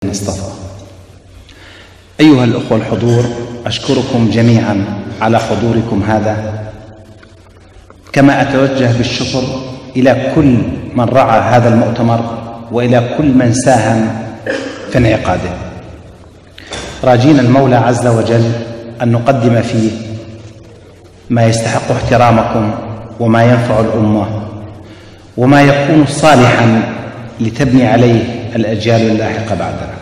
مصطفى. أيها الأخوة الحضور، أشكركم جميعا على حضوركم هذا، كما أتوجه بالشكر إلى كل من رعى هذا المؤتمر وإلى كل من ساهم في انعقاده، راجين المولى عز وجل أن نقدم فيه ما يستحق احترامكم وما ينفع الأمة وما يكون صالحا لتبني عليه الأجيال اللاحقة بعدنا.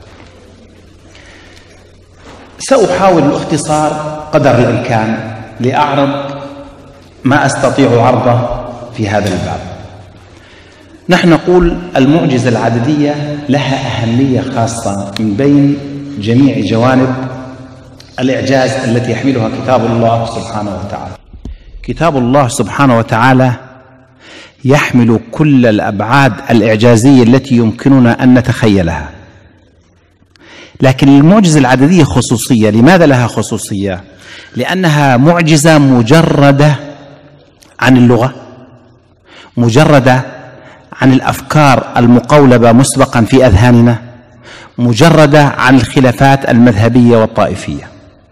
سأحاول الاختصار قدر الإمكان لأعرض ما أستطيع عرضه في هذا الباب. نحن نقول المعجزة العددية لها أهمية خاصة من بين جميع جوانب الإعجاز التي يحملها كتاب الله سبحانه وتعالى. كتاب الله سبحانه وتعالى يحمل كل الأبعاد الإعجازية التي يمكننا أن نتخيلها، لكن المعجزة العددية خصوصية. لماذا لها خصوصية؟ لأنها معجزة مجردة عن اللغة، مجردة عن الأفكار المقولبة مسبقا في أذهاننا، مجردة عن الخلافات المذهبية والطائفية.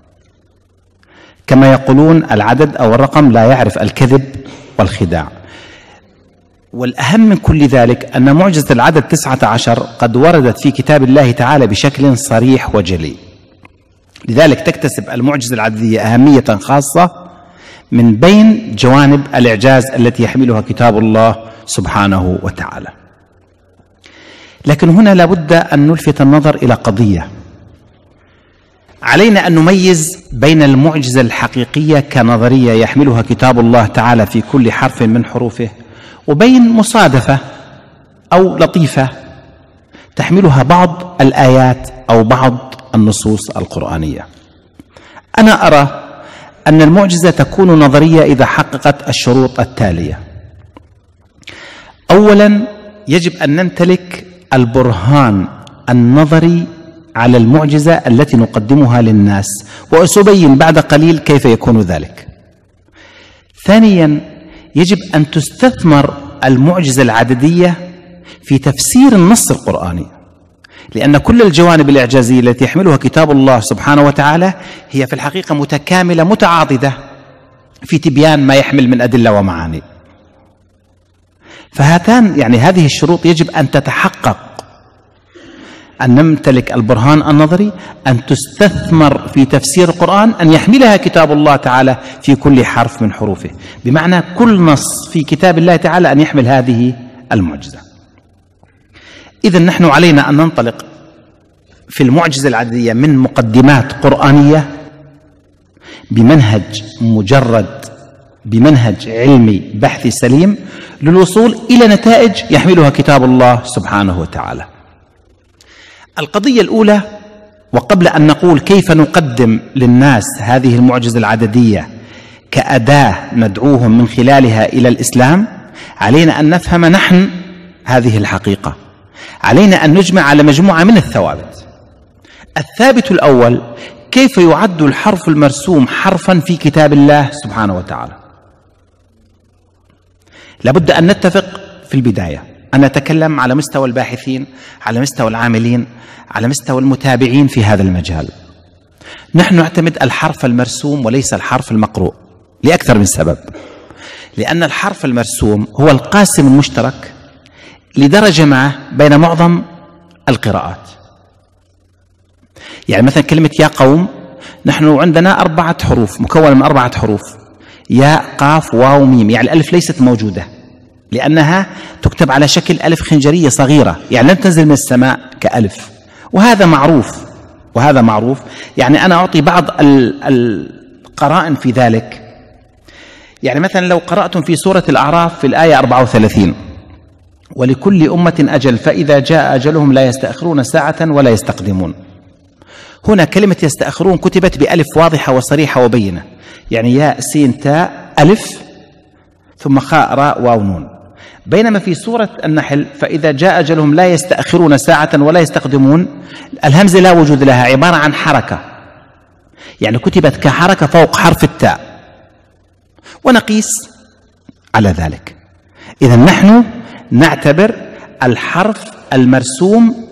كما يقولون العدد أو الرقم لا يعرف الكذب والخداع. والأهم من كل ذلك أن معجزة العدد 19 قد وردت في كتاب الله تعالى بشكل صريح وجلي، لذلك تكتسب المعجزة العددية أهمية خاصة من بين جوانب الإعجاز التي يحملها كتاب الله سبحانه وتعالى. لكن هنا لابد أن نلفت النظر إلى قضية. علينا أن نميز بين المعجزة الحقيقية كنظرية يحملها كتاب الله تعالى في كل حرف من حروفه، وبين مصادفة أو لطيفة تحملها بعض الآيات أو بعض النصوص القرآنية. أنا أرى أن المعجزة تكون نظرية إذا حققت الشروط التالية. أولا، يجب أن نمتلك البرهان النظري على المعجزة التي نقدمها للناس، وسأبين بعد قليل كيف يكون ذلك. ثانيا، يجب أن تستثمر المعجزة العددية في تفسير النص القرآني، لأن كل الجوانب الإعجازية التي يحملها كتاب الله سبحانه وتعالى هي في الحقيقة متكاملة متعاضدة في تبيان ما يحمل من أدلة ومعاني. فهاتان هذه الشروط يجب أن تتحقق: أن نمتلك البرهان النظري، أن تستثمر في تفسير القرآن، أن يحملها كتاب الله تعالى في كل حرف من حروفه، بمعنى كل نص في كتاب الله تعالى أن يحمل هذه المعجزة. إذن نحن علينا أن ننطلق في المعجزة العددية من مقدمات قرآنية بمنهج مجرد، بمنهج علمي بحثي سليم، للوصول إلى نتائج يحملها كتاب الله سبحانه وتعالى. القضية الأولى، وقبل أن نقول كيف نقدم للناس هذه المعجزة العددية كأداة ندعوهم من خلالها إلى الإسلام، علينا أن نفهم نحن هذه الحقيقة. علينا أن نجمع على مجموعة من الثوابت. الثابت الأول: كيف يعد الحرف المرسوم حرفا في كتاب الله سبحانه وتعالى؟ لابد أن نتفق في البداية. أنا أتكلم على مستوى الباحثين، على مستوى العاملين، على مستوى المتابعين في هذا المجال. نحن نعتمد الحرف المرسوم وليس الحرف المقروء لأكثر من سبب. لأن الحرف المرسوم هو القاسم المشترك لدرجة ما بين معظم القراءات. مثلا كلمة يا قوم، نحن عندنا 4 حروف مكونة من 4 حروف: ياء قاف واو ميم. الألف ليست موجودة لأنها تكتب على شكل ألف خنجرية صغيرة، لم تنزل من السماء كألف، وهذا معروف. أنا أعطي بعض القرائن في ذلك. مثلا لو قرأتم في سورة الأعراف في الآية 34: ولكل أمة أجل فإذا جاء أجلهم لا يستأخرون ساعة ولا يستقدمون. هنا كلمة يستأخرون كتبت بألف واضحة وصريحة وبينة، ياء سين تاء ألف ثم خاء راء واو نون. بينما في سورة النحل فإذا جاء أجلهم لا يستأخرون ساعة ولا يستقدمون، الهمزة لا وجود لها، عبارة عن حركة، كتبت كحركة فوق حرف التاء، ونقيس على ذلك. إذن نحن نعتبر الحرف المرسوم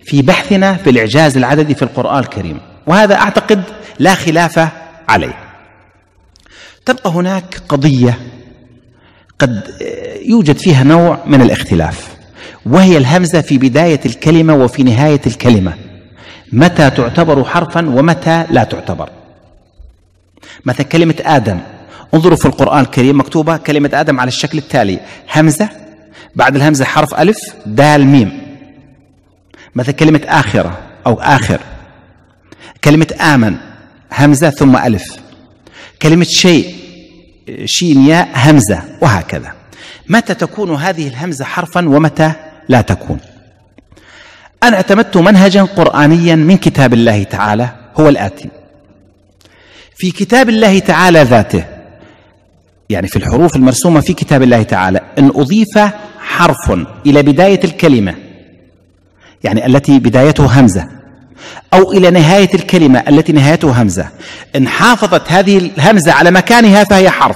في بحثنا في الإعجاز العددي في القرآن الكريم، وهذا أعتقد لا خلاف عليه. تبقى هناك قضية قد يوجد فيها نوع من الاختلاف، وهي الهمزة في بداية الكلمة وفي نهاية الكلمة، متى تعتبر حرفا ومتى لا تعتبر. مثلا كلمة آدم، انظروا في القرآن الكريم مكتوبة كلمة آدم على الشكل التالي: همزة، بعد الهمزة حرف ألف دال ميم. مثل كلمة آخرة أو آخر، كلمة آمن همزة ثم ألف، كلمة شيء شين ياء همزة، وهكذا. متى تكون هذه الهمزة حرفا ومتى لا تكون؟ أنا اعتمدت منهجا قرآنيا من كتاب الله تعالى هو الآتي: في كتاب الله تعالى ذاته، يعني في الحروف المرسومة في كتاب الله تعالى، إن أضيف حرف إلى بداية الكلمة يعني التي بدايته همزة، أو إلى نهاية الكلمة التي نهايته همزة، إن حافظت هذه الهمزة على مكانها فهي حرف،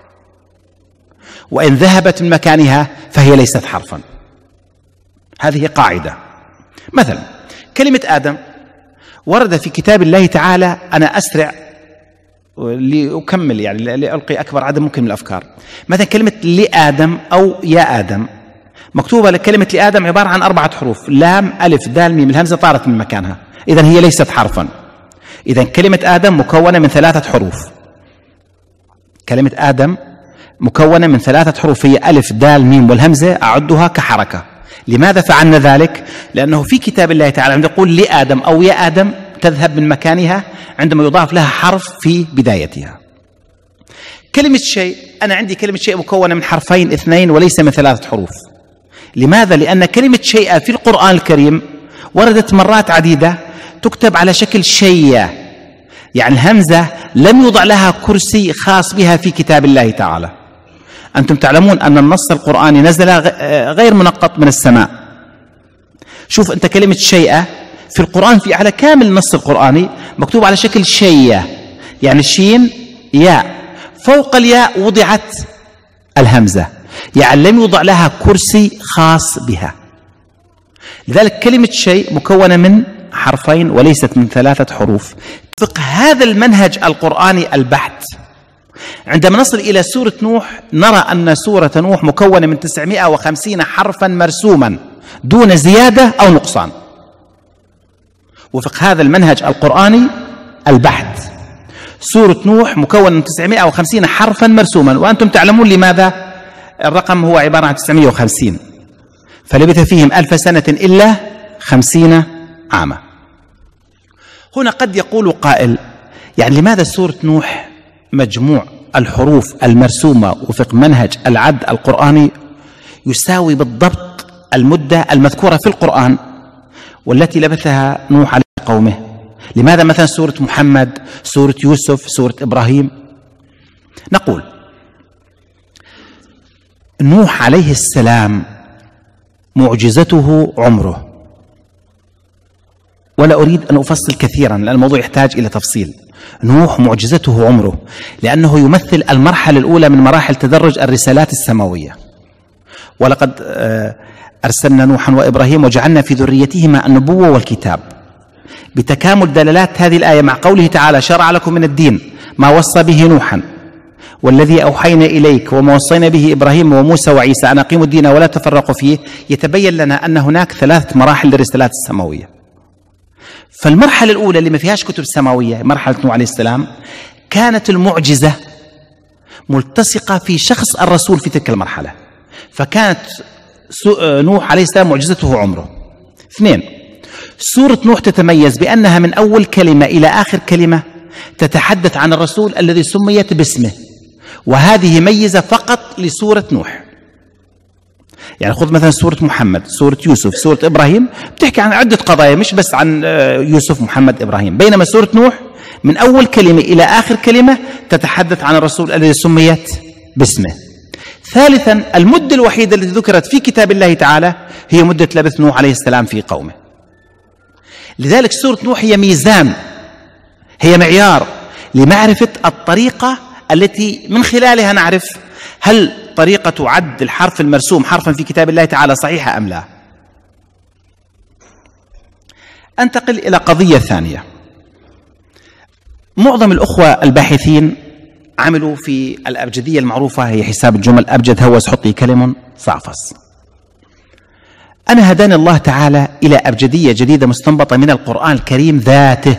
وإن ذهبت من مكانها فهي ليست حرفا. هذه قاعدة. مثلا كلمة آدم ورد في كتاب الله تعالى، أنا أسرع لأكمل يعني لألقي أكبر عدد ممكن من الأفكار. مثلا كلمة لآدم أو يا آدم، مكتوبة لكلمة لآدم عبارة عن 4 حروف: لام ألف دال ميم، الهمزة طارت من مكانها، إذن هي ليست حرفا. إذن كلمة آدم مكونة من 3 حروف. كلمة آدم مكونة من 3 حروف، هي ألف دال ميم، والهمزة أعدها كحركة. لماذا فعلنا ذلك؟ لأنه في كتاب الله تعالى عندما يقول لآدم أو يا آدم تذهب من مكانها عندما يضاف لها حرف في بدايتها. كلمة شيء، أنا عندي كلمة شيء مكونة من حرفين 2 وليس من 3 حروف. لماذا؟ لأن كلمة شيء في القرآن الكريم وردت مرات عديدة تكتب على شكل شيء، يعني الهمزة لم يوضع لها كرسي خاص بها في كتاب الله تعالى. أنتم تعلمون أن النص القرآني نزل غير منقط من السماء. شوف أنت كلمة شيء في القرآن، في على كامل النص القرآني مكتوب على شكل شيء، يعني شين ياء، فوق الياء وضعت الهمزة، يعني لم يوضع لها كرسي خاص بها. لذلك كلمة شيء مكونة من حرفين وليست من 3 حروف. فقه هذا المنهج القرآني البحت، عندما نصل إلى سورة نوح نرى أن سورة نوح مكونة من 950 حرفا مرسوما دون زيادة أو نقصان. وفق هذا المنهج القرآني البحت، سورة نوح مكونة من 950 حرفا مرسوما، وأنتم تعلمون لماذا الرقم هو عبارة عن 950، فلبث فيهم 1000 سنة إلا 50 عاما. هنا قد يقول قائل: يعني لماذا سورة نوح مجموع الحروف المرسومة وفق منهج العد القرآني يساوي بالضبط المدة المذكورة في القرآن والتي لبثها نوح على قومه؟ لماذا مثلا سورة محمد، سورة يوسف، سورة إبراهيم؟ نقول نوح عليه السلام معجزته عمره، ولا أريد أن أفصل كثيرا لأن الموضوع يحتاج إلى تفصيل. نوح معجزته عمره، لأنه يمثل المرحلة الأولى من مراحل تدرج الرسالات السماوية. ولقد أرسلنا نوحا وإبراهيم وجعلنا في ذريتهما النبوة والكتاب، بتكامل دلالات هذه الآية مع قوله تعالى: شرع لكم من الدين ما وصى به نوحا والذي أوحينا إليك وما وصينا به إبراهيم وموسى وعيسى أن أقيموا الدين ولا تفرقوا فيه. يتبين لنا أن هناك 3 مراحل للرسالات السماوية. فالمرحلة الأولى اللي ما فيهاش كتب سماوية، مرحلة نوح عليه السلام، كانت المعجزة ملتصقة في شخص الرسول في تلك المرحلة، فكانت نوح عليه السلام معجزته عمره. 2، سورة نوح تتميز بأنها من أول كلمة إلى آخر كلمة تتحدث عن الرسول الذي سميت باسمه، وهذه ميزة فقط لسورة نوح. يعني خذ مثلا سورة محمد، سورة يوسف، سورة إبراهيم، بتحكي عن عدة قضايا مش بس عن يوسف محمد إبراهيم، بينما سورة نوح من أول كلمة إلى آخر كلمة تتحدث عن الرسول الذي سميت باسمه. 3، المدة الوحيدة التي ذكرت في كتاب الله تعالى هي مدة لبث نوح عليه السلام في قومه. لذلك سورة نوح هي ميزان، هي معيار لمعرفة الطريقة التي من خلالها نعرف هل طريقة عد الحرف المرسوم حرفا في كتاب الله تعالى صحيحة أم لا. أنتقل إلى قضية ثانية. معظم الأخوة الباحثين عملوا في الأبجدية المعروفة، هي حساب الجمل: أبجد هوس حطي كلم صعفص. أنا هداني الله تعالى إلى أبجدية جديدة مستنبطة من القرآن الكريم ذاته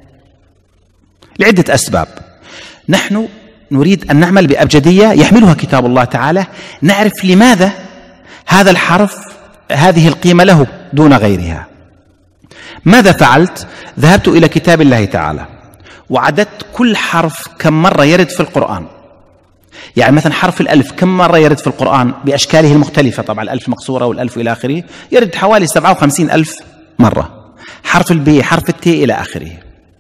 لعدة أسباب. نحن نريد أن نعمل بأبجدية يحملها كتاب الله تعالى، نعرف لماذا هذا الحرف هذه القيمة له دون غيرها. ماذا فعلت؟ ذهبت إلى كتاب الله تعالى وعددت كل حرف كم مرة يرد في القرآن. يعني مثلا حرف الألف كم مرة يرد في القرآن بأشكاله المختلفة، طبعا الألف مقصورة والألف إلى آخره، يرد حوالي 57,000 مرة. حرف البي، حرف التي إلى آخره.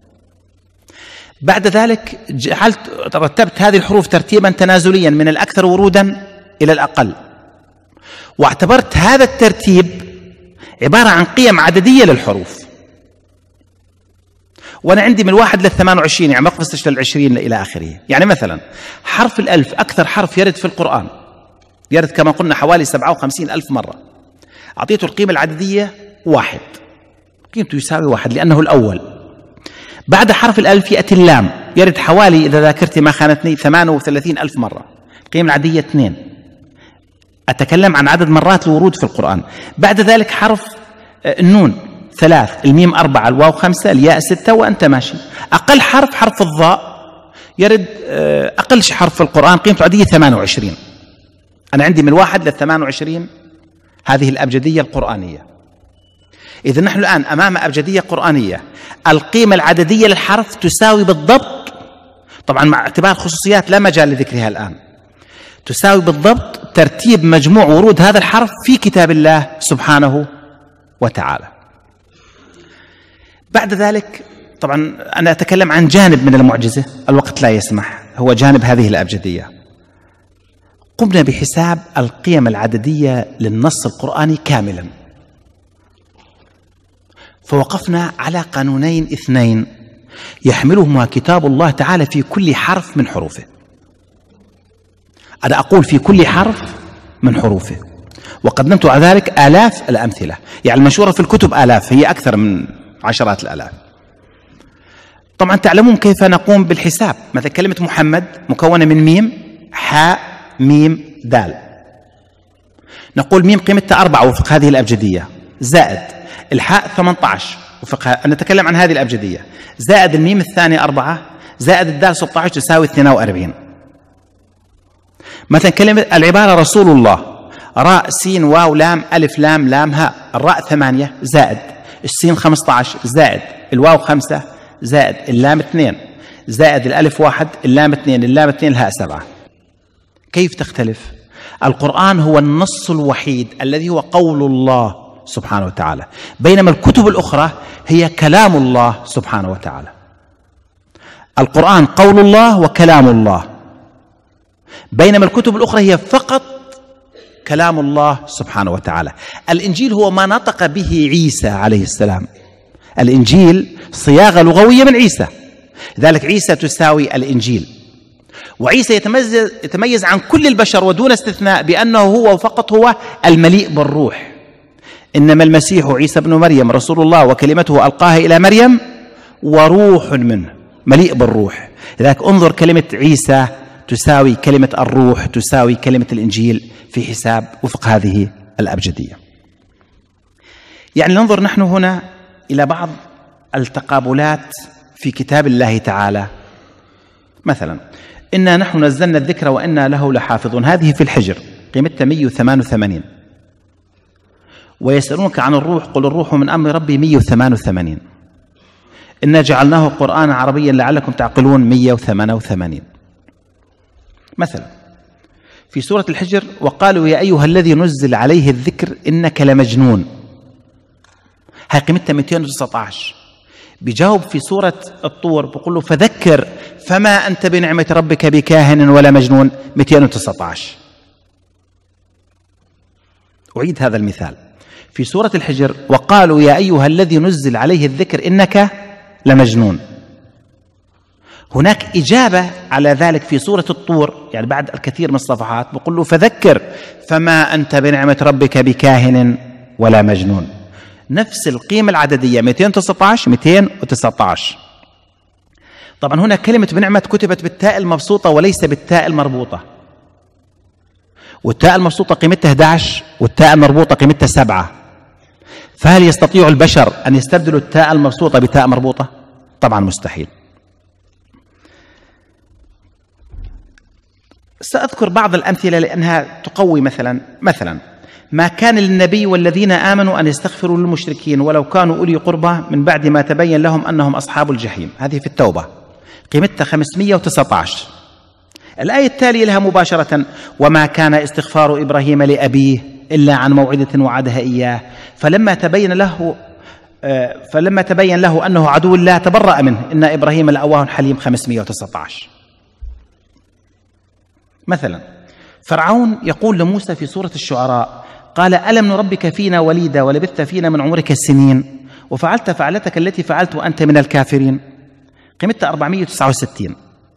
بعد ذلك رتبت هذه الحروف ترتيبا تنازليا من الأكثر ورودا إلى الأقل، واعتبرت هذا الترتيب عبارة عن قيم عددية للحروف، وأنا عندي من 1 ل28، يعني ما قفزتش لل20 إلى آخره. يعني مثلا حرف الألف أكثر حرف يرد في القرآن، يرد كما قلنا حوالي 57,000 مرة، أعطيته القيمة العددية 1، قيمته يساوي 1 لأنه الأول. بعد حرف الألف يأتي اللام، يرد حوالي إذا ذاكرتي ما خانتني 38,000 مرة، القيمة العددية 2. أتكلم عن عدد مرات الورود في القرآن. بعد ذلك حرف النون 3، الميم 4، الواو 5، الياء 6، وأنت ماشي. أقل حرف الضاء يرد أقل حرف في القرآن، قيمته العددية 28. أنا عندي من 1 ل28 هذه الأبجدية القرآنية. إذا نحن الآن أمام أبجدية قرآنية القيمة العددية للحرف تساوي بالضبط، طبعا مع اعتبار خصوصيات لا مجال لذكرها الآن، تساوي بالضبط ترتيب مجموع ورود هذا الحرف في كتاب الله سبحانه وتعالى. بعد ذلك طبعا أنا أتكلم عن جانب من المعجزة، الوقت لا يسمح، هو جانب هذه الأبجدية. قمنا بحساب القيم العددية للنص القرآني كاملا، فوقفنا على قانونين 2 يحملهما كتاب الله تعالى في كل حرف من حروفه. أنا أقول في كل حرف من حروفه، وقدمت على ذلك آلاف الأمثلة، يعني المنشورة في الكتب آلاف، هي أكثر من عشرات الآلاف. طبعا تعلمون كيف نقوم بالحساب. مثلا كلمة محمد مكونة من ميم، حاء، ميم، دال. نقول ميم قيمتها 4 وفق هذه الأبجدية، زائد الحاء 18 وفق، نتكلم عن هذه الأبجدية، زائد الميم الثاني 4، زائد الدال 16 تساوي 42. مثلا كلمة العبارة رسول الله، راء سين واو لام ألف لام لام هاء، الراء 8 زائد السين 15 زائد الواو 5 زائد اللام 2 زائد الألف 1 اللام 2 اللام 2 الهاء 7. كيف تختلف؟ القرآن هو النص الوحيد الذي هو قول الله سبحانه وتعالى، بينما الكتب الأخرى هي كلام الله سبحانه وتعالى. القرآن قول الله وكلام الله، بينما الكتب الأخرى هي فقط كلام الله سبحانه وتعالى. الإنجيل هو ما نطق به عيسى عليه السلام، الإنجيل صياغة لغوية من عيسى، لذلك عيسى تساوي الإنجيل. وعيسى يتميز عن كل البشر ودون استثناء بأنه هو فقط هو المليء بالروح. إنما المسيح عيسى بن مريم رسول الله وكلمته ألقاها إلى مريم وروح منه، مليء بالروح. لذلك انظر كلمة عيسى تساوي كلمة الروح، تساوي كلمة الإنجيل في حساب وفق هذه الأبجدية. يعني ننظر نحن هنا إلى بعض التقابلات في كتاب الله تعالى. مثلا إنا نحن نزلنا الذكر وإنا له لحافظون، هذه في الحجر قيمتها 188. ويسألونك عن الروح قل الروح من أمر ربي 188. إنا جعلناه قرآنا عربيا لعلكم تعقلون 188. مثلا في سورة الحجر وقالوا يا أيها الذي نزل عليه الذكر إنك لمجنون، هاي قيمتها 219. بيجاوب في سورة الطور بقول له فذكر فما أنت بنعمة ربك بكاهن ولا مجنون 219. أعيد هذا المثال في سورة الحجر وقالوا يا أيها الذي نزل عليه الذكر إنك لمجنون. هناك إجابة على ذلك في سورة الطور، يعني بعد الكثير من الصفحات بقول له فذكر فما أنت بنعمة ربك بكاهن ولا مجنون. نفس القيمة العددية 219 219. طبعا هنا كلمة بنعمة كتبت بالتاء المبسوطة وليس بالتاء المربوطة، والتاء المبسوطة قيمتها 11 والتاء المربوطة قيمتها 7. فهل يستطيع البشر أن يستبدلوا التاء المبسوطة بتاء مربوطة؟ طبعا مستحيل. سأذكر بعض الأمثلة لأنها تقوي. مثلا ما كان للنبي والذين آمنوا أن يستغفروا للمشركين ولو كانوا أولي قربى من بعد ما تبين لهم أنهم أصحاب الجحيم. هذه في التوبة قيمتها 519. الآية التالية لها مباشرة: وما كان استغفار إبراهيم لأبيه إلا عن موعدة وعدها إياه فلما تبين له أنه عدو الله تبرأ منه إن إبراهيم لأواه حليم 519. مثلا فرعون يقول لموسى في سورة الشعراء: قال ألم نربك فينا وليدا ولبثت فينا من عمرك السنين وفعلت فعلتك التي فعلت وأنت من الكافرين. قيمتها 469.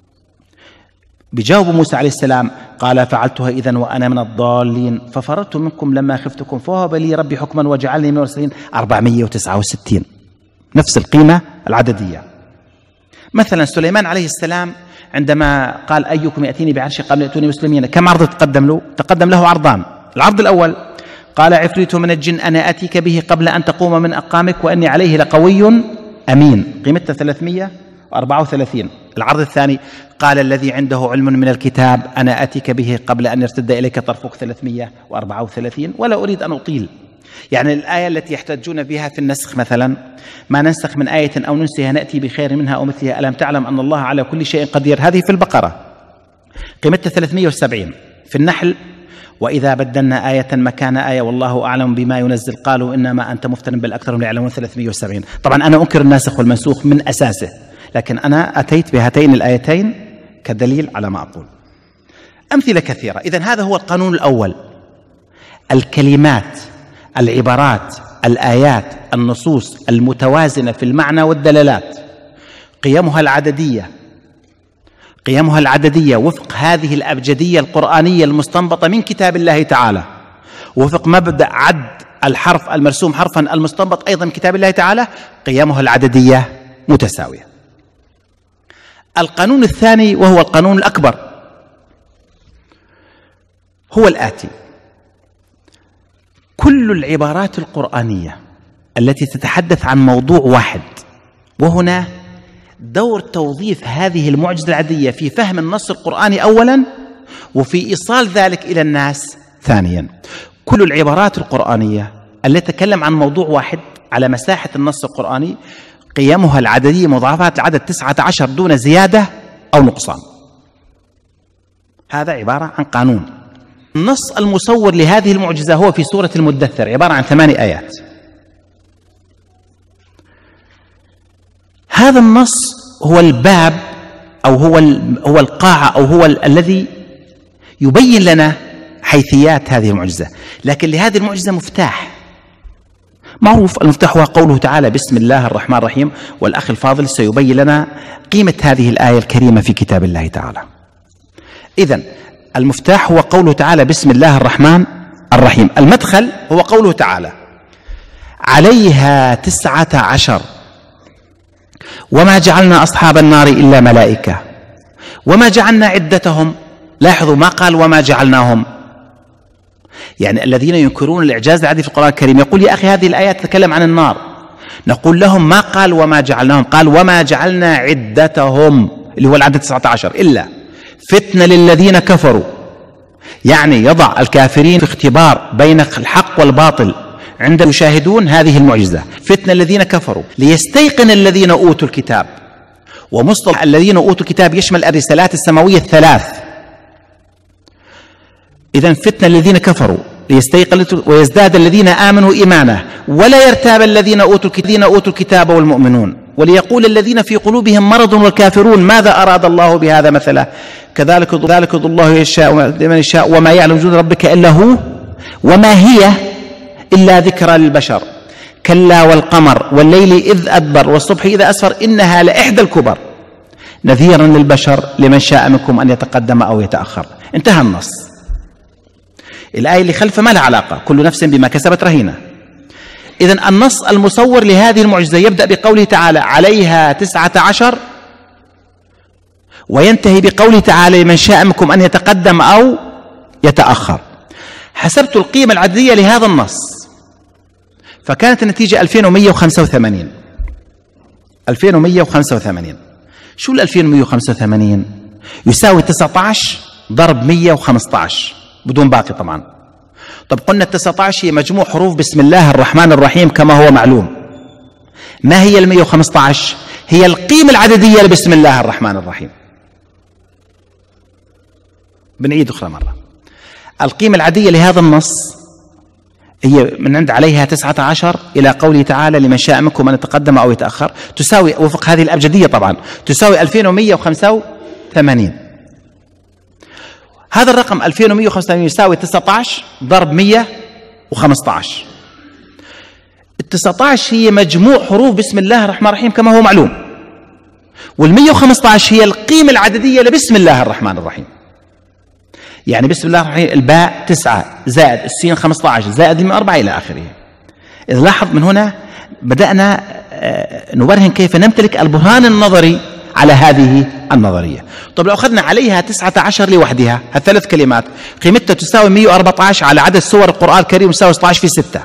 بجاوب موسى عليه السلام: قال فعلتها إذن وأنا من الضالين ففررت منكم لما خفتكم فوهب لي ربي حكما وجعلني من المرسلين. 469 نفس القيمة العددية. مثلا سليمان عليه السلام عندما قال أيكم يأتيني بعرشي قبل يأتوني مسلمين، كم عرض تقدم له؟ تقدم له عرضان. العرض الأول قال عفريت من الجن أنا آتيك به قبل أن تقوم من أقامك وأني عليه لقوي أمين. قيمتها 334. العرض الثاني قال الذي عنده علم من الكتاب أنا آتيك به قبل أن يرتد إليك طرفك. 334. ولا أريد أن أطيل. يعني الآية التي يحتجون بها في النسخ مثلا: ما ننسخ من آية أو ننسها نأتي بخير منها أو مثلها ألم تعلم أن الله على كل شيء قدير. هذه في البقرة قيمتها 370. في النحل: وإذا بدلنا آية مكان آية والله أعلم بما ينزل قالوا إنما أنت مفتر بل أكثرهم لا يعلمون. 370. طبعا أنا أنكر الناسخ والمنسوخ من أساسه، لكن أنا أتيت بهاتين الآيتين كدليل على ما أقول. أمثلة كثيرة. إذن هذا هو القانون الأول: الكلمات، العبارات، الآيات، النصوص المتوازنة في المعنى والدلالات قيمها العددية وفق هذه الأبجدية القرآنية المستنبطة من كتاب الله تعالى، وفق مبدأ عد الحرف المرسوم حرفا المستنبط أيضا من كتاب الله تعالى، قيمها العددية متساوية. القانون الثاني وهو القانون الأكبر هو الآتي: كل العبارات القرآنية التي تتحدث عن موضوع واحد، وهنا دور توظيف هذه المعجزة العددية في فهم النص القرآني أولا وفي إيصال ذلك إلى الناس ثانيا. كل العبارات القرآنية التي تتكلم عن موضوع واحد على مساحة النص القرآني قيمها العددية مضاعفات العدد 19 دون زيادة أو نقصان. هذا عبارة عن قانون. النص المصور لهذه المعجزة هو في سورة المدثر، عبارة عن 8 آيات. هذا النص هو الباب أو هو القاعة أو هو الذي يبين لنا حيثيات هذه المعجزة، لكن لهذه المعجزة مفتاح معروف. المفتاح هو قوله تعالى بسم الله الرحمن الرحيم، والأخ الفاضل سيبين لنا قيمة هذه الآية الكريمة في كتاب الله تعالى. إذن المفتاح هو قوله تعالى بسم الله الرحمن الرحيم. المدخل هو قوله تعالى عليها 19 وما جعلنا أصحاب النار إلا ملائكة وما جعلنا عدتهم. لاحظوا ما قال وما جعلناهم. يعني الذين ينكرون الإعجاز العددي في القرآن الكريم يقول يا أخي هذه الآيات تتكلم عن النار. نقول لهم ما قال وما جعلناهم، قال وما جعلنا عدتهم اللي هو العدد 19 إلا فتنة للذين كفروا. يعني يضع الكافرين في اختبار بين الحق والباطل عندما يشاهدون هذه المعجزة. فتنة الذين كفروا ليستيقن الذين أوتوا الكتاب. ومصطلح الذين أوتوا الكتاب يشمل الرسالات السماوية الثلاث. إذن فتنة الذين كفروا ليستيقن ويزداد الذين آمنوا إيمانا ولا يرتاب الذين أوتوا الكتاب والمؤمنون وليقول الذين في قلوبهم مرض والكافرون ماذا أراد الله بهذا مثلا كذلك يضل الله يشاء من يشاء وما يعلم جنود ربك إلا هو وما هي إلا ذكرى للبشر كلا والقمر والليل إذ أدبر والصبح إذا أسفر إنها لإحدى الكبر نذيرا للبشر لمن شاء منكم أن يتقدم أو يتأخر. انتهى النص. الآية اللي خلفه ما لها علاقة، كل نفس بما كسبت رهينة. إذن النص المصور لهذه المعجزة يبدأ بقوله تعالى عليها 19 وينتهي بقوله تعالى لمن شاء منكم أن يتقدم أو يتأخر. حسبت القيمة العددية لهذا النص فكانت النتيجة 2185. 2185 شو ال 2185؟ يساوي 19 ضرب 115 بدون باقي طبعا. طب قلنا 19 هي مجموع حروف بسم الله الرحمن الرحيم كما هو معلوم. ما هي ال 115؟ هي القيمة العددية لبسم الله الرحمن الرحيم. بنعيد أخرى مرة. القيمة العددية لهذا النص هي من عند عليها 19 إلى قوله تعالى لمن شاء منكم أن يتقدم أو يتأخر، تساوي وفق هذه الأبجدية طبعا تساوي 2185. هذا الرقم 2185 يساوي 19 ضرب 115. ال 19 هي مجموع حروف بسم الله الرحمن الرحيم كما هو معلوم، وال 115 هي القيمة العددية لبسم الله الرحمن الرحيم. يعني بسم الله الرحمن الرحيم الباء 9 زائد السين 15 زائد 4 إلى آخره. إذا لاحظ من هنا بدأنا نبرهن كيف نمتلك البرهان النظري على هذه النظرية. طب لو أخذنا عليها 19 لوحدها، هالثلاث كلمات قيمتها تساوي 114 على عدد سور القرآن الكريم يساوي 16 في 6.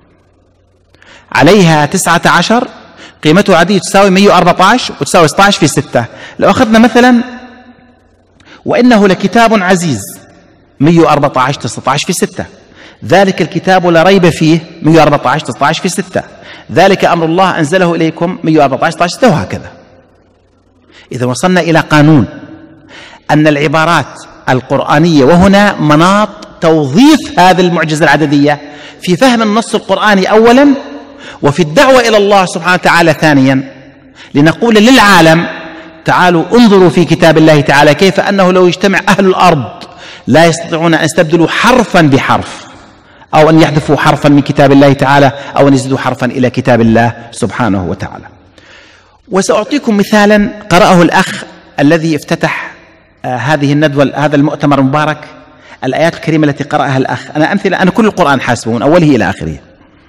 عليها 19 قيمته عادية تساوي 114 وتساوي 16 في 6. لو أخذنا مثلا وإنه لكتاب عزيز 114 19 في 6، ذلك الكتاب لا ريب فيه 114 19 في 6، ذلك أمر الله أنزله إليكم 114 19 6 وهكذا. إذا وصلنا إلى قانون أن العبارات القرآنية وهنا مناط توظيف هذه المعجزة العددية في فهم النص القرآني أولا وفي الدعوة إلى الله سبحانه وتعالى ثانيا، لنقول للعالم تعالوا انظروا في كتاب الله تعالى كيف أنه لو يجتمع أهل الأرض لا يستطيعون أن يستبدلوا حرفا بحرف أو أن يحذفوا حرفا من كتاب الله تعالى أو أن يزيدوا حرفا إلى كتاب الله سبحانه وتعالى. وسأعطيكم مثالا قرأه الأخ الذي افتتح هذه الندوة هذا المؤتمر المبارك، الآيات الكريمة التي قرأها الأخ. أنا أمثلة، أنا كل القرآن حاسبه من أوله إلى آخره.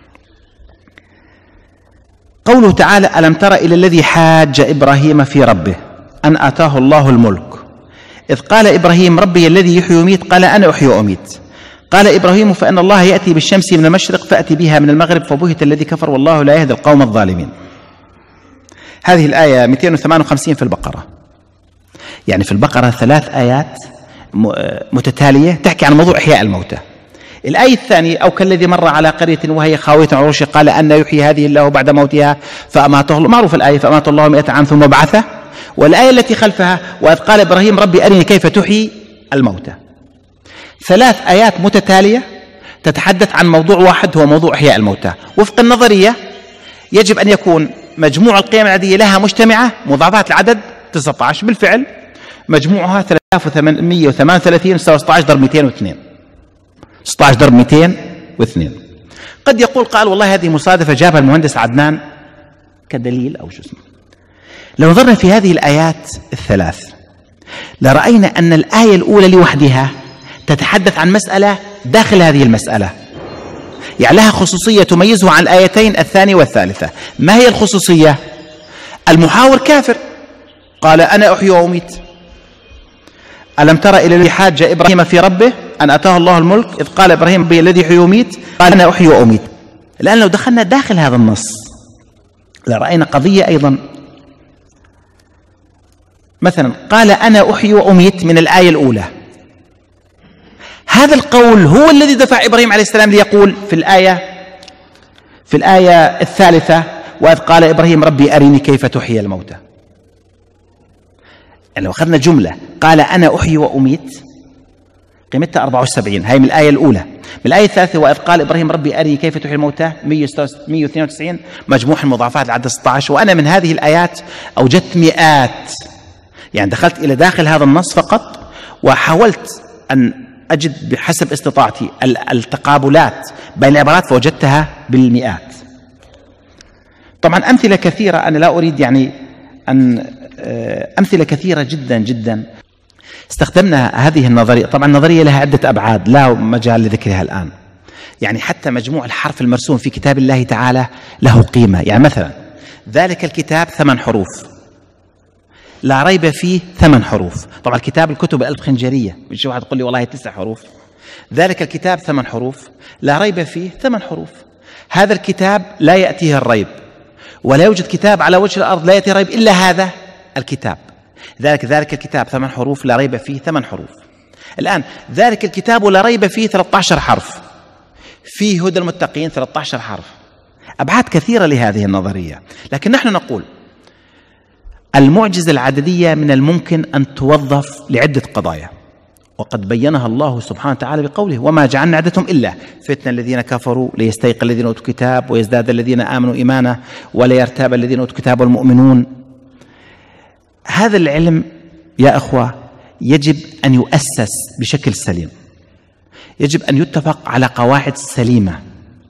قوله تعالى ألم تر إلى الذي حاج إبراهيم في ربه أن آتاه الله الملك إذ قال إبراهيم ربي الذي يحيي ويميت قال أنا أحيي وأميت قال إبراهيم فإن الله يأتي بالشمس من المشرق فأتي بها من المغرب فبهت الذي كفر والله لا يهدي القوم الظالمين. هذه الآية 258 في البقرة. يعني في البقرة 3 آيات متتالية تحكي عن موضوع إحياء الموتى. الآية الثانية أو كالذي مر على قرية وهي خاوية على عروشها قال أن يحيي هذه الله بعد موتها فأماته الله، معروف الآية فأماته الله 100 عام ثم بعثه. والآية التي خلفها وإذ قال إبراهيم ربي أرني كيف تحيي الموتى. 3 آيات متتالية تتحدث عن موضوع واحد هو موضوع إحياء الموتى. وفق النظرية يجب أن يكون مجموع القيم العددية لها مجتمعة مضاعفات العدد 19. بالفعل مجموعها 3838 يساوي 16 ضرب 202. 16 ضرب 202. قد يقول قال والله هذه مصادفة جابها المهندس عدنان كدليل أو شو اسمه. لو نظرنا في هذه الآيات الثلاث لرأينا أن الآية الأولى لوحدها تتحدث عن مسألة داخل هذه المسألة، يعني لها خصوصية تميزها عن الآيتين الثانية والثالثة. ما هي الخصوصية؟ المحاور كافر قال أنا أحيي وأميت. ألم تر إلى الذي حاج إبراهيم في ربه أن آتاه الله الملك إذ قال إبراهيم ربي الذي يحيي ويميت قال أنا أحيي وأميت. الآن لو دخلنا داخل هذا النص لرأينا قضية أيضا. مثلا قال أنا أحيي وأميت من الآية الأولى، هذا القول هو الذي دفع إبراهيم عليه السلام ليقول في الآية الثالثة وإذ قال إبراهيم ربي أرني كيف تحيي الموتى. يعني لو أخذنا جملة قال أنا أحيي وأميت قيمتها 74، هاي من الآية الأولى. من الآية الثالثة وإذ قال إبراهيم ربي أرني كيف تحيي الموتى 192 مجموع المضاعفات العدد 16. وأنا من هذه الآيات أوجدت مئات، يعني دخلت إلى داخل هذا النص فقط وحاولت أن أجد بحسب استطاعتي التقابلات بين العبارات فوجدتها بالمئات. طبعا أمثلة كثيرة، أنا لا أريد يعني أن أمثلة كثيرة جدا جدا استخدمنا هذه النظرية. طبعا النظرية لها عدة أبعاد لا مجال لذكرها الآن. يعني حتى مجموع الحرف المرسوم في كتاب الله تعالى له قيمة. يعني مثلا ذلك الكتاب 8 حروف، لا ريب فيه 8 حروف. طبعا الكتاب الكتب 1000 خنجرية، مش واحد يقول لي والله 9 حروف. ذلك الكتاب 8 حروف، لا ريب فيه 8 حروف. هذا الكتاب لا يأتيه الريب، ولا يوجد كتاب على وجه الأرض لا يأتيه الريب إلا هذا الكتاب. ذلك الكتاب 8 حروف، لا ريب فيه 8 حروف. الآن ذلك الكتاب لا ريب فيه 13 حرف، فيه هدى المتقين 13 حرف. أبعاد كثيرة لهذه النظرية، لكن نحن نقول المعجزة العددية من الممكن أن توظف لعدة قضايا، وقد بينها الله سبحانه وتعالى بقوله: وما جعلنا عدتهم إلا فتنة الذين كفروا ليستيقن الذين أوتوا الكتاب ويزداد الذين آمنوا إيمانا وليرتاب الذين أوتوا الكتاب والمؤمنون. هذا العلم يا أخوة يجب أن يؤسس بشكل سليم، يجب أن يتفق على قواعد سليمة،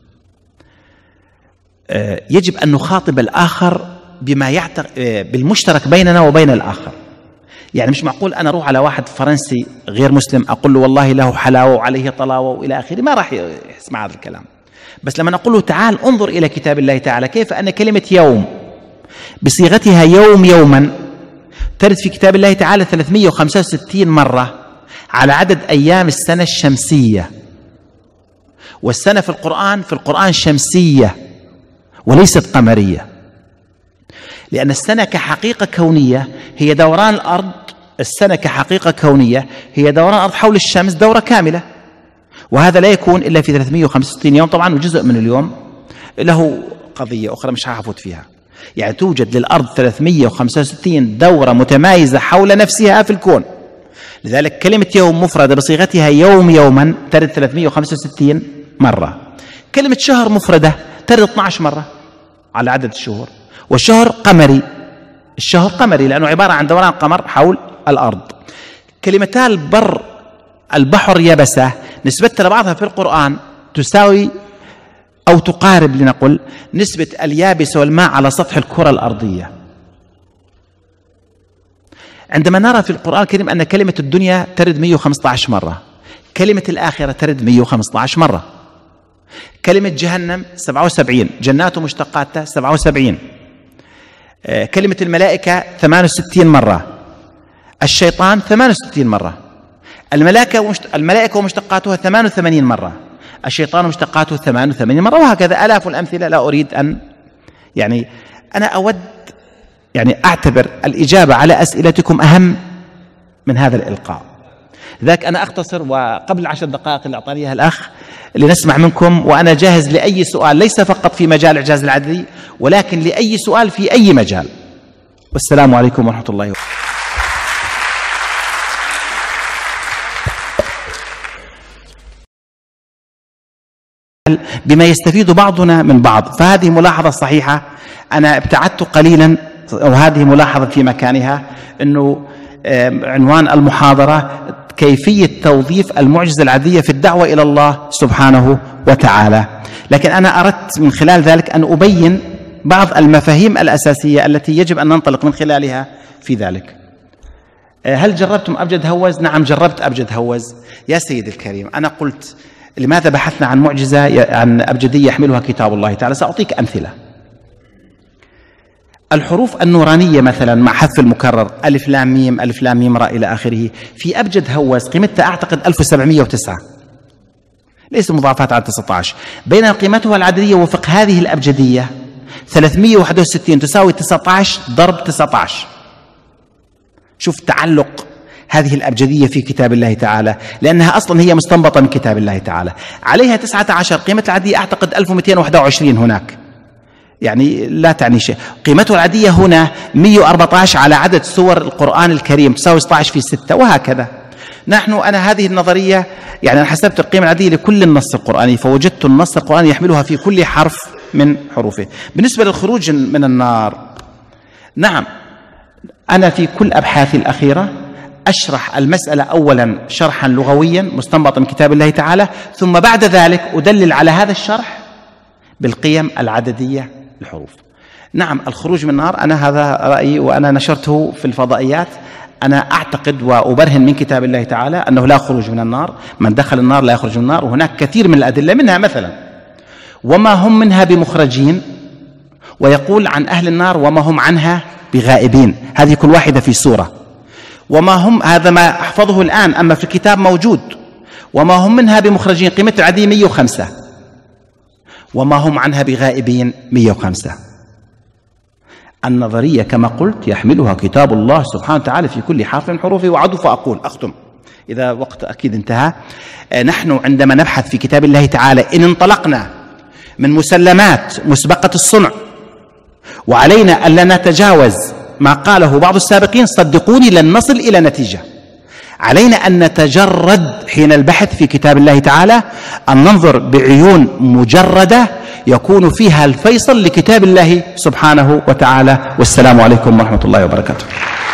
يجب أن نخاطب الآخر بما بالمشترك بيننا وبين الآخر. يعني مش معقول أنا أروح على واحد فرنسي غير مسلم أقول له والله له حلاوة وعليه طلاوة وإلى آخره، ما راح يسمع هذا الكلام. بس لما نقول له تعال انظر إلى كتاب الله تعالى كيف أن كلمة يوم بصيغتها يوم يوما ترد في كتاب الله تعالى 365 مرة على عدد أيام السنة الشمسية، والسنة في القرآن شمسية وليست قمرية، لأن السنة كحقيقة كونية هي دوران الأرض. السنة كحقيقة كونية هي دوران الأرض حول الشمس دورة كاملة، وهذا لا يكون إلا في 365 يوم طبعا، وجزء من اليوم له قضية أخرى مش هفوت فيها. يعني توجد للأرض 365 دورة متمايزة حول نفسها في الكون. لذلك كلمة يوم مفردة بصيغتها يوم يوما ترد 365 مرة. كلمة شهر مفردة ترد 12 مرة على عدد الشهور، والشهر قمري، الشهر قمري لأنه عبارة عن دوران قمر حول الأرض. كلمتا البحر يبسة نسبتها لبعضها في القرآن تساوي أو تقارب لنقل نسبة اليابس والماء على سطح الكرة الأرضية. عندما نرى في القرآن الكريم أن كلمة الدنيا ترد 115 مرة، كلمة الآخرة ترد 115 مرة، كلمة جهنم 77، جنات ومشتقاتها 77، كلمة الملائكة 68 مرة، الشيطان 68 مرة، الملائكة ومشتقاتها 88 مرة، الشيطان ومشتقاته 88 مرة، وهكذا آلاف الأمثلة. لا أريد أن أنا أود أعتبر الإجابة على أسئلتكم أهم من هذا الإلقاء. ذاك أنا أختصر، وقبل 10 دقائق اللي أعطاني إياها الأخ لنسمع منكم، وأنا جاهز لأي سؤال ليس فقط في مجال الإعجاز العددي ولكن لأي سؤال في أي مجال. والسلام عليكم ورحمة الله وبركاته. بما يستفيد بعضنا من بعض، فهذه ملاحظة صحيحة. أنا ابتعدت قليلا وهذه ملاحظة في مكانها، أنه عنوان المحاضرة كيفية توظيف المعجزة العادية في الدعوة إلى الله سبحانه وتعالى، لكن أنا أردت من خلال ذلك أن أبين بعض المفاهيم الأساسية التي يجب أن ننطلق من خلالها في ذلك. هل جربتم أبجد هوز؟ نعم جربت أبجد هوز. يا سيدي الكريم، أنا قلت لماذا بحثنا عن معجزة عن أبجدية يحملها كتاب الله تعالى؟ سأعطيك أمثلة. الحروف النورانية مثلا مع حذف المكرر ألف لام ميم ألف لام ميم راء إلى آخره، في أبجد هوز قيمتها أعتقد 1709، ليس مضاعفات على 19، بينما قيمتها العددية وفق هذه الأبجدية 361 تساوي 19 ضرب 19. شوف تعلق هذه الأبجدية في كتاب الله تعالى، لأنها أصلا هي مستنبطة من كتاب الله تعالى. عليها 19، قيمة العددية أعتقد 1221 هناك، يعني لا تعني شيء. قيمته العادية هنا 114 على عدد سور القرآن الكريم تساوي 16 في 6، وهكذا. أنا هذه النظرية أنا حسبت القيمة العادية لكل النص القرآني، فوجدت النص القرآني يحملها في كل حرف من حروفه. بالنسبة للخروج من النار، نعم أنا في كل أبحاثي الأخيرة أشرح المسألة أولا شرحا لغويا مستنبطا من كتاب الله تعالى، ثم بعد ذلك أدلل على هذا الشرح بالقيم العددية للحروف. نعم الخروج من النار، أنا هذا رأيي وأنا نشرته في الفضائيات. أنا أعتقد وأبرهن من كتاب الله تعالى أنه لا خروج من النار، من دخل النار لا يخرج من النار، وهناك كثير من الأدلة منها مثلا وما هم منها بمخرجين، ويقول عن أهل النار وما هم عنها بغائبين، هذه كل واحدة في سورة. وما هم، هذا ما أحفظه الآن، أما في الكتاب موجود. وما هم منها بمخرجين قيمة العدي 105، وما هم عنها بغائبين 105. النظرية كما قلت يحملها كتاب الله سبحانه وتعالى في كل حرف من حروفه وعدو. فأقول أختم إذا وقت أكيد انتهى، نحن عندما نبحث في كتاب الله تعالى إن انطلقنا من مسلمات مسبقة الصنع وعلينا ألا نتجاوز ما قاله بعض السابقين، صدقوني لن نصل إلى نتيجة. علينا أن نتجرد حين البحث في كتاب الله تعالى، أن ننظر بعيون مجردة يكون فيها الفيصل لكتاب الله سبحانه وتعالى. والسلام عليكم ورحمة الله وبركاته.